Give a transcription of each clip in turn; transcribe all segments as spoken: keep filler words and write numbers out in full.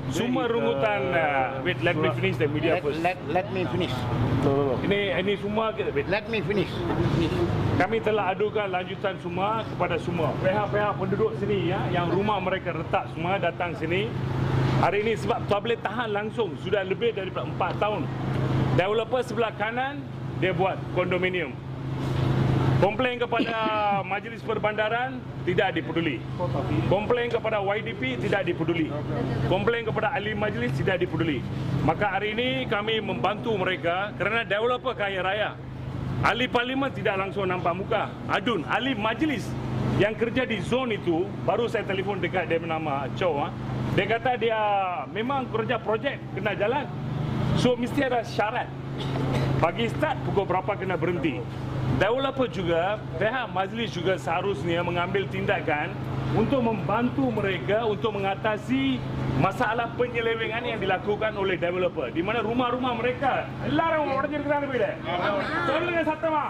semua rungutan. Uh, wait, let me finish the media Let, first. let, let me finish. No, no, no. Ini ini semua wait. Let me finish. Kami telah adukan lanjutan semua kepada semua pihak-pihak penduduk sini ya, yang rumah mereka retak semua datang sini. Hari ini sebab tak boleh tahan langsung sudah lebih daripada empat tahun. Developer sebelah kanan dia buat kondominium. Komplain kepada Majlis Perbandaran tidak dipeduli. Komplain kepada Y D P tidak dipeduli. Komplain kepada ahli majlis tidak dipeduli. Maka hari ini kami membantu mereka kerana developer kaya raya. Ahli parlimen tidak langsung nampak muka. Adun, ahli majlis yang kerja di zon itu, baru saya telefon dekat dia bernama Chow. Ha? Dia kata dia memang kerja projek kena jalan. So mesti ada syarat. Pagi start, pukul berapa kena berhenti. Developer juga, pihak majlis juga seharusnya mengambil tindakan untuk membantu mereka untuk mengatasi masalah penyelewengan yang dilakukan oleh developer. Di mana rumah-rumah mereka, larang orang jadi kena lebih deh. Tolong dengan satu mah.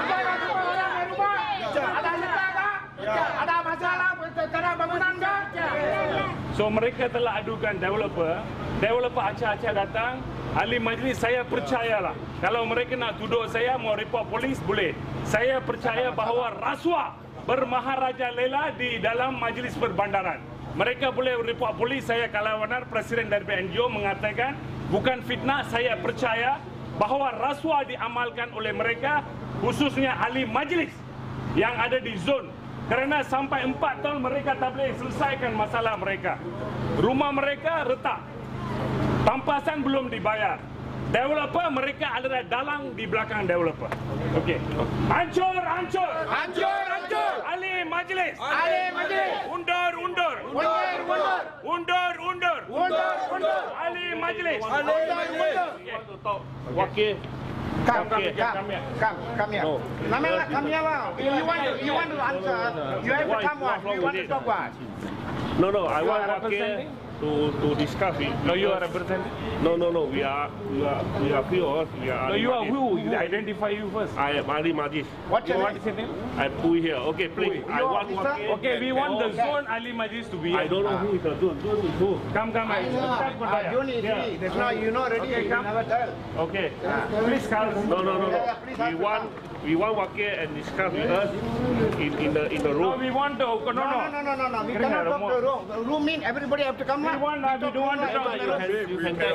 Ada masalah kerana bangunan ke? So mereka telah adukan developer. Developer acah-acah datang. Ahli majlis saya percayalah. Kalau mereka nak tuduh saya mau report polis boleh. Saya percaya bahawa rasuah bermaharaja lela di dalam Majlis Perbandaran. Mereka boleh report polis. Saya kalau benar Presiden dari N G O mengatakan bukan fitnah. Saya percaya bahawa rasuah diamalkan oleh mereka, khususnya ahli majlis yang ada di zon. Kerana sampai empat tahun mereka tak boleh selesaikan masalah mereka. Rumah mereka retak. Pampasan belum dibayar. Developer mereka adalah dalang di belakang developer. Okey. Hancur, hancur. Hancur, hancur. Ahli majlis. Ahli majlis. Undur, undur. Undur, undur. Undur, undur. Undur, undur. Ahli majlis. Ahli majlis. Wakil. Come, come, Okay. come, come, come here. No. Namela, come here. If you want to, you want to answer, you have to come what? You want to talk what? No, no, I You want are Wakil representing? to to discuss it. No, you are representing. No, no, no. We are we are we are few of us. We are. No, you are Ahli who? Majlis. You identify you first. I am Ali Majlis. What's your What name? is your name? I Pui here. Okay, please. I Your want officer? Wakil. Okay, we want the zone Ali Majlis to be I here. don't know who is the zone. Zone is who? Come, come. I know. Ah, Juni is free. That's why you know already. Okay, You come. never tell. Okay. Please come. No, no, no, no. Yeah, yeah, please We ask want we want Wakil and discuss with us in in the in the No, room. we want to. No, No, no. no, no, no, no. We Kena cannot ada talk to the room. The room mean everybody have to come. We lah. want. We don't want to talk to you. You can get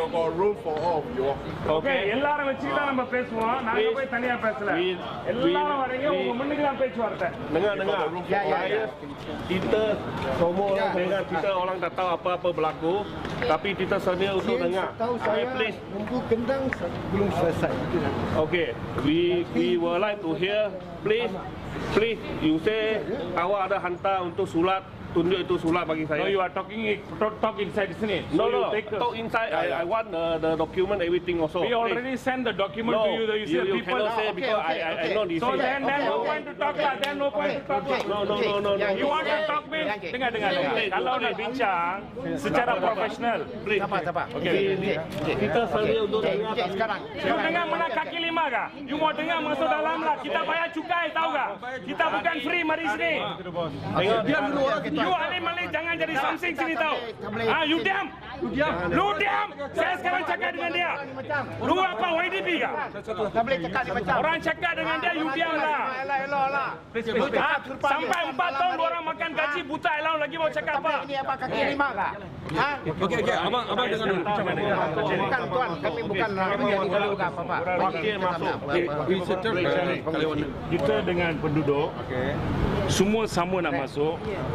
Okay, எல்லாரும் வச்சுதான் நம்ம பேசுவோம். நாங்க போய் தனியா பேசல. We- எல்லாரும் we- வரீங்க, we- உங்க முன்னுக்கு தான் பேச்சுவார்த்தை. dengar dengar. Ya, ya, ya. Kita semua orang dengar, kita orang tak tahu apa-apa berlaku, tapi kita sedia untuk dengar. Tahu Okay, saya please. nunggu kendang belum selesai. Okay, we we would like to hear, please, please, you say awak ada hantar untuk surat, tunjuk itu surat bagi No, saya. you are talking talk, talk inside sini. So No, you no, take a- talk inside. I, I want the, the document, everything also. We please. already sent the document No, to you. That you, you, see you people. cannot say Okay, because okay, I, I, okay. I know this. So thing. then, then Okay, no okay. point to talk lah. Then no point to talk lah. No, no, no, no, no. You want to talk me? Okay. Dengar, dengar, dengar. Okay. Kalau nak bincang secara profesional, Please. Siapa, siapa? Okay. Kita sedia untuk Cik, dengar. cik, sekarang. You dengar mana kaki lima kah? You mau dengar masuk dalam lah. Kita bayar cukai, tahu kah? Kita bukan free mari sini. Dengar. Diam dulu. You alim-alim jangan jadi something sini tahu. Ah, you diam. Lu diam. Lu diam. Saya sekarang cakap dengan dia. Lu apa Y D P kah? Tak boleh cakap ni macam. Orang cakap dengan dia, you diam lah. Elah, elah, elah. Ah, sampai empat tahun orang makan gaji buta elang lagi mau cakap apa? Ini apa kaki lima kah? Ha? Okey, okey. Abang, abang jangan dulu. Bukan tuan, kami bukan kami jadi kalau kah apa-apa. Wakil masuk. We settle kalau Kita dengan penduduk, semua sama nak masuk,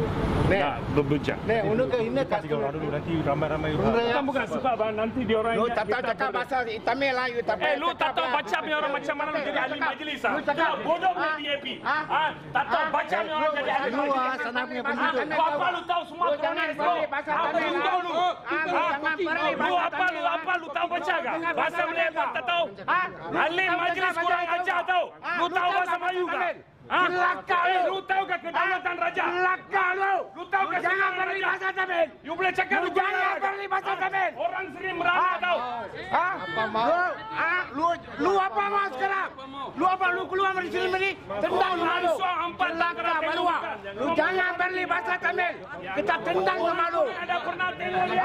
nak berbincang. Nek, unu ke ini kat Nanti ramai-ramai Bukan bukan sebab ah, nanti dia orang Lu ingat tak tahu kita cakap ber- bahasa Tamil lah, you tak Eh, lu tak tahu baca punya orang macam mana menjadi ahli majlis ah? Lu cakap. Kau bodoh punya Ah. D A P. Ah. Ah, tak tahu baca punya orang jadi ahli Lu majlis. ah, sana punya penduduk. Ah, kau apa lu tahu semua Lu jangan kronis balik kau? bahasa Apa Tamil, lu ah. tahu lu? Ah, lu Ah, jangan balik Lu bahasa apa lu Tamil, apa lu tahu baca kah? Jangan Bahasa bahasa Melayu kau Tamil, tak tahu? Ah. Ahli Lu tahu majlis bahasa kurang Tamil, ajar tahu? tahu? Ah, Lu lu tahu tahu bahasa bahasa Melayu kah? Tamil? Ah, Kelakar eh, lu. lu tahu ke kedaulatan raja? Kelakar lu. Lu tahu ke Jangan kedaulatan balik raja? bahasa Tamil. You boleh cakap Lu lu jangan balik bahasa Tamil. Orang sering merana tahu. Ha? Apa mau? Lu, ah, lu, lu apa mau sekarang? Lu apa lu keluar dari sini ni? Tendang Kau malu. langsung empat Kelakar tengok malu. bukan. Lu jangan balik bahasa Tamil. Kita tendang sama lu. Ada pernah tengok dia? Ah, lu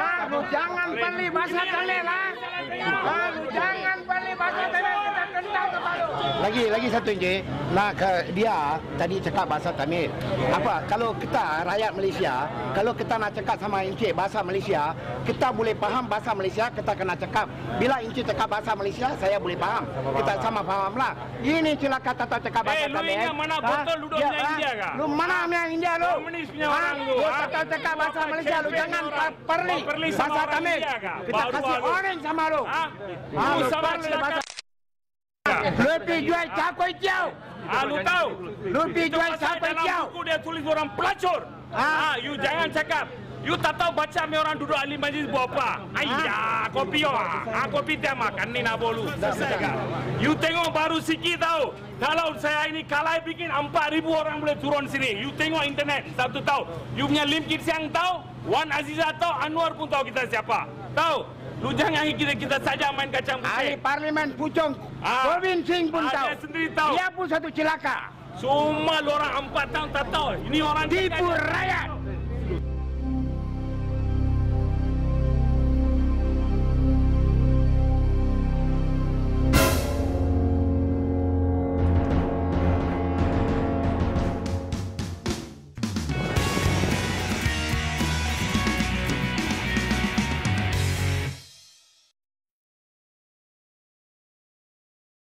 jangan beli bahasa Tamil lah. Ah, lu jangan beli bahasa Tamil, kita tendang kepala. Lagi lagi satu je. Nah, ke dia tadi cakap bahasa Tamil. Apa? Kalau kita rakyat Malaysia, kalau kita nak cakap sama Encik bahasa Malaysia, kita boleh faham bahasa Malaysia, kita kena cakap. Bila Encik cakap bahasa Malaysia, saya boleh faham. Kita sama faham lah. Ini celaka tak tahu cakap bahasa Eh, lu Tamil. ingat mana botol duduk Ya, punya ah. India kah? Lu mana punya India lu? Komunis punya Ah, orang lu, Lu ah. tak tahu cakap bahasa Malaysia, lu jangan orang. perli Kau perli sama bahasa orang Tamil. India kah? Kita Baru kasih lu. orange sama lu. Ah, Ah, lu lu sama perli celaka. bahasa. Lu pergi jual char kway teow. Ah, lu tahu? Lu pergi Itu jual pasal char kway dalam teow. buku dia tulis orang pelacur. Ah. Ah, you jangan cakap. You tak tahu baca me orang duduk ahli majlis buat apa? Ayah, kopi oh. Ah, kopi dia makan ni nak bolu. Selesai kan? You tengok baru sikit tahu. Kalau saya ini kalai bikin empat ribu orang boleh turun sini. You tengok internet, satu tahu. You punya Lim Kit Siang tahu, Wan Aziza tahu, Anwar pun tahu kita siapa. Tahu? Lu jangan kita kita saja main kacang Ahli putih. Parlimen Puchong, Ah. Govind Singh pun Ah, tahu. dia sendiri tahu. Dia pun satu celaka. Semua lu orang empat tahun tak tahu. Ini orang Tipu rakyat.